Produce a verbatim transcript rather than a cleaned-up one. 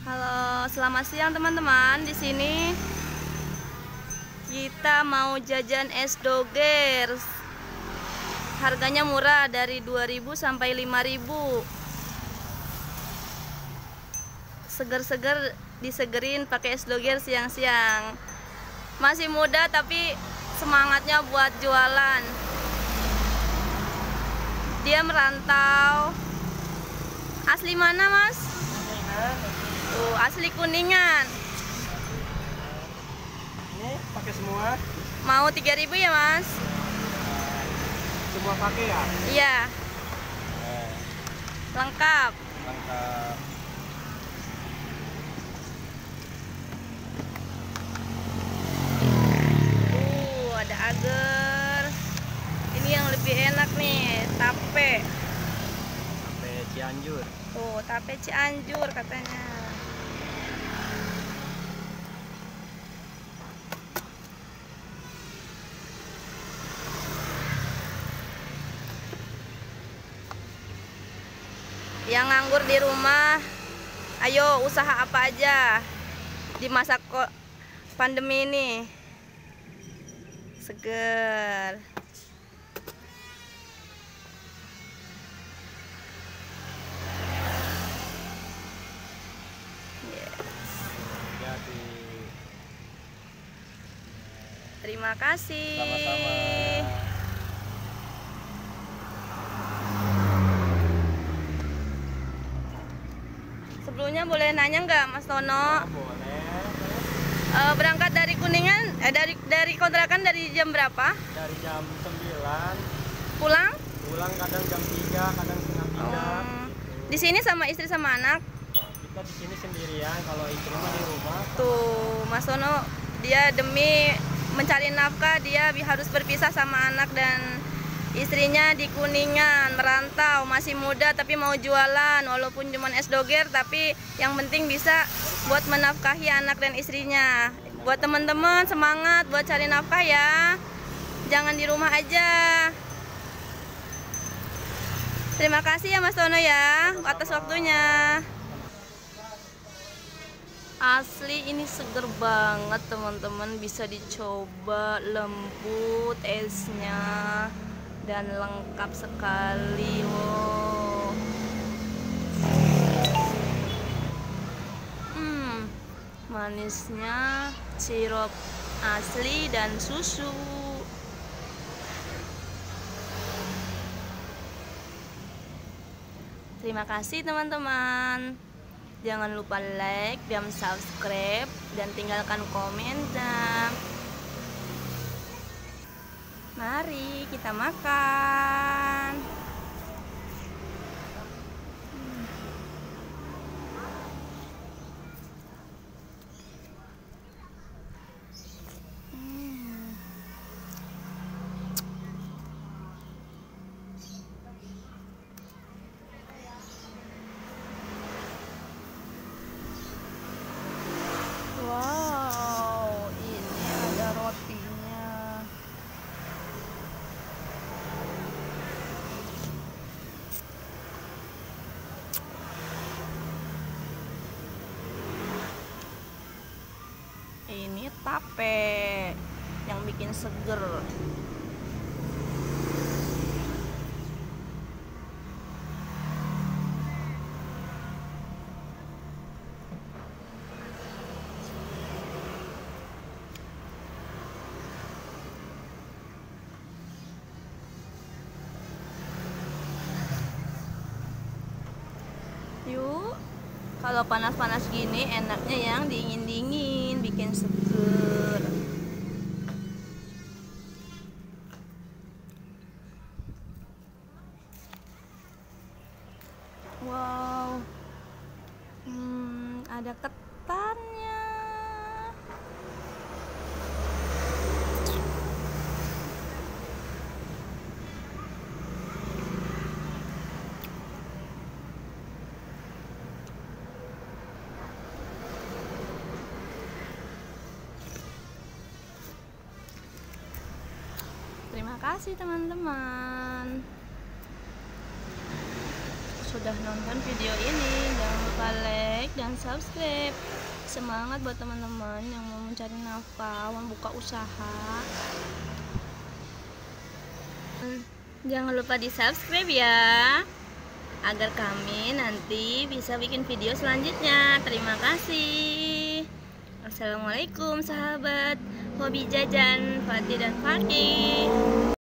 Halo, selamat siang teman-teman. Di sini kita mau jajan es doger. Harganya murah, dari dua ribu sampai lima ribu. Seger-seger, disegerin pakai es doger siang-siang. Masih muda tapi semangatnya buat jualan. Dia merantau. Asli mana, Mas? Tuh, asli Kuningan. Ini pakai semua? Mau tiga ribu ya, Mas? Semua pakai ya? Iya. Eh, Lengkap. lengkap. Uh, ada agar. Ini yang lebih enak nih, tape. Sampai Cianjur. Tuh, tape Cianjur katanya. Yang nganggur di rumah, ayo usaha apa aja di masa kok pandemi ini. Seger. Jadi Terima kasih. sama-sama. Sebelumnya boleh nanya nggak, Mas Tono? Nah, boleh. Eh, berangkat dari Kuningan, eh, dari dari kontrakan dari jam berapa? Dari jam sembilan Pulang? pulang kadang jam tiga, kadang setengah tiga. Oh, di sini sama istri sama anak. Kita di sini sendirian, kalau istri mah di rumah. Tuh, Mas Tono, dia demi mencari nafkah dia bi- harus berpisah sama anak dan istrinya di Kuningan, merantau, masih muda tapi mau jualan walaupun cuma es doger, tapi yang penting bisa buat menafkahi anak dan istrinya. Buat teman-teman semangat buat cari nafkah ya. Jangan di rumah aja. Terima kasih ya Mas Tono ya atas waktunya. Asli ini seger banget teman-teman, bisa dicoba, lembut esnya dan lengkap sekali. Wow. Hmm, manisnya sirup asli dan susu. Terima kasih teman-teman. Jangan lupa like dan subscribe dan tinggalkan komentar. Mari kita makan. Hmm. Wow, ini ada rotinya. Ini tape yang bikin seger. Yuk, kalau panas-panas gini enaknya yang dingin-dingin, bikin seger. Wow, hmm, ada ketannya. Terima kasih teman-teman sudah nonton video ini. Jangan lupa like, dan subscribe. Semangat buat teman-teman yang mau mencari nafkah, mau buka usaha. Jangan lupa di subscribe ya, agar kami nanti bisa bikin video selanjutnya. Terima kasih. Assalamualaikum sahabat hobi jajan Fatih dan Fatih.